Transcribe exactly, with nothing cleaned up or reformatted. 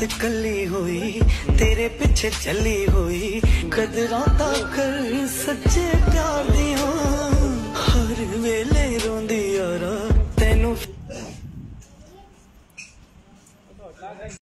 कली हुई तेरे पिछे चली हुई कदरां दा कर सच्चे